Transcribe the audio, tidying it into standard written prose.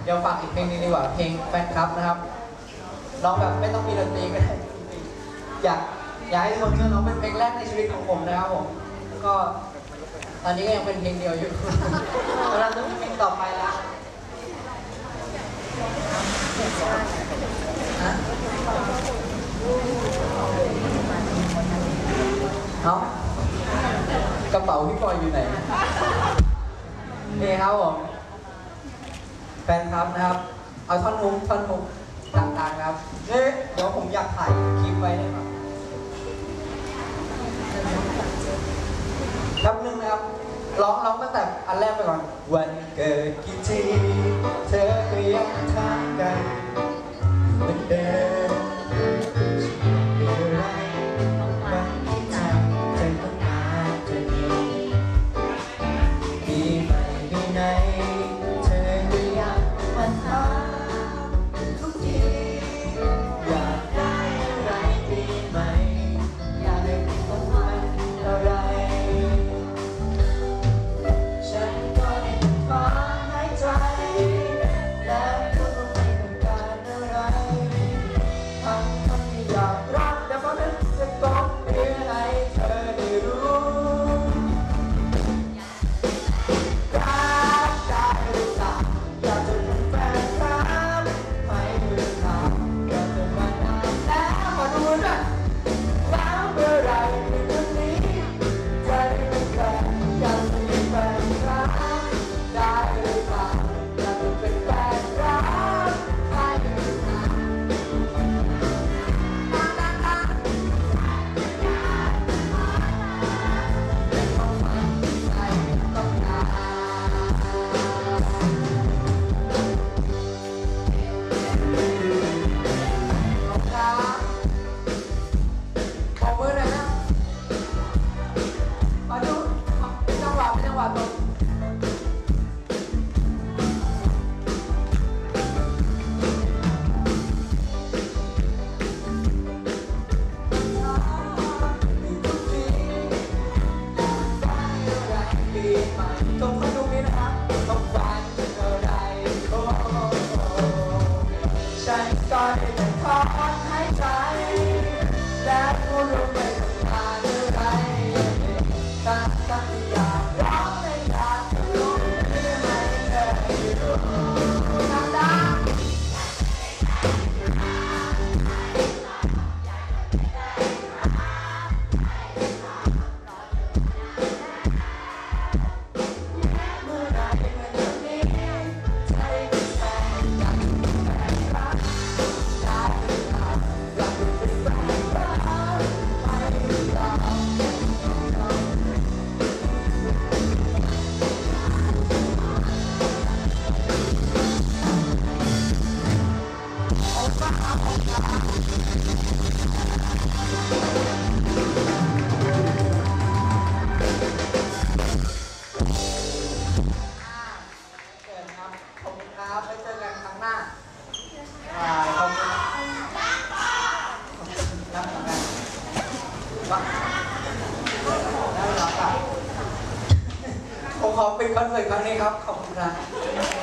ดี๋ยวฝากอีกเพลงนึงดีกว่าเพลงแฟนคลับนะครับร้องแบบไม่ต้องมีดนตรีก็ได้อยากให้ทุกคนเชื่อน้องเป็นเพลงแรกในชีวิตของผมนะครับผมก็ตอนนี้ก็ยังเป็นเพลงเดียวอยู่กำลังต้องมีเพลงต่อไปแล้วเนาะกระเป๋าพี่ปอยอยู่ไหนนี่ครับผมแฟนครับนะครับเอาท่อนฮุกต่างๆครับเดี๋ยวผมอยากถ่ายคลิปไว้ได้ไหมแป๊บนึงนะครับร้องตั้งแต่อันแรกไปก่อนวันเกิดกี่ทีเธอก็ยังทำกันเหมือนเดิมไม่ไรวันที่ใจต้องมาจะดีปีใหม่ปีไหนเธอก็ยังมาถามทุกทีอยากได้อะไรปีใหม่อยากได้ของขวัญอะไรฉันก็ได้ขอหายใจแล้วก็ไม่ต้องการอะไรทั้งที่อยากรักแต่เพราะนั้นจะต้องเพื่อให้เธอได้รู้รักได้หรือเปล่าอยากจะเป็นแฟนครับไม่หรือเปล่าอยากจะมานานแล้วมาดูนะแล้วเมื่อไรในวันนี้จะได้เป็นแฟนอยากจะเป็นแฟนครับได้หรือเปล่าอยากจะเป็นแฟนครับไม่หรือเปล่าเป็นของมันใครต้องการขอบคุณครับขอบมือหน่อยนะมาดูเป็นจังหวะตรงต้องมาดูนี่นะครับต้องฟังอะไรโอ้ฉันก็ได้แต่ถอนหายใจและพูดลงไปทำงานอะไรตั้งที่อยากร้องไม่อยากจะรู้ไม่ให้เธอรู้ดังๆเมื่อไรเมื่อนี้ใจเป็นแฟนอยากเป็นแฟนรักได้หรือเปล่าอยากเป็นแฟนรักไม่หรือเปล่าเชิญครับขอบคุณครับไปเจอกันครั้งหน้าขอบคุณรักเหมือนกันว่าได้รับครับผมขอปิดคอนเสิร์ตครั้งนี้ครับขอบคุณครับ